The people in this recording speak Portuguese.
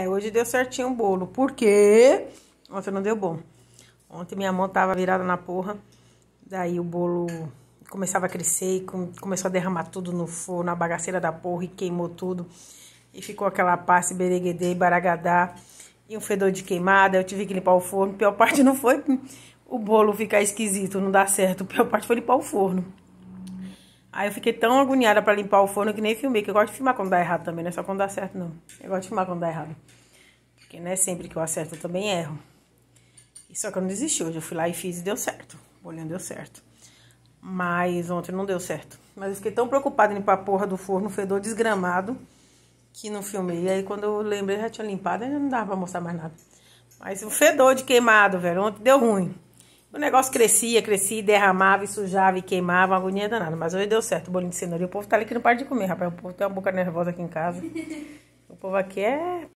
Aí hoje deu certinho o bolo. Por quê? Ontem não deu bom. Ontem minha mão tava virada na porra. Daí o bolo começava a crescer e começou a derramar tudo no forno, na bagaceira da porra, e queimou tudo. E ficou aquela passe, bereguedê, baragadá. E um fedor de queimada. Eu tive que limpar o forno. A pior parte não foi o bolo ficar esquisito, não dar certo. A pior parte foi limpar o forno. Aí eu fiquei tão agoniada pra limpar o forno que nem filmei. Que eu gosto de filmar quando dá errado também, não é só quando dá certo, não. Eu gosto de filmar quando dá errado. Porque não é sempre que eu acerto, eu também erro. E só que eu não desisti. Hoje eu fui lá e fiz e deu certo. O bolinho deu certo. Mas ontem não deu certo. Mas eu fiquei tão preocupada em limpar a porra do forno, fedor desgramado, que não filmei. E aí quando eu lembrei, já tinha limpado, aí não dava pra mostrar mais nada. Mas o fedor de queimado, velho, ontem deu ruim. O negócio crescia, derramava e sujava e queimava, uma agonia danada. Mas hoje deu certo o bolinho de cenoura. E o povo tá ali que não para de comer, rapaz. O povo tem uma boca nervosa aqui em casa. O povo aqui é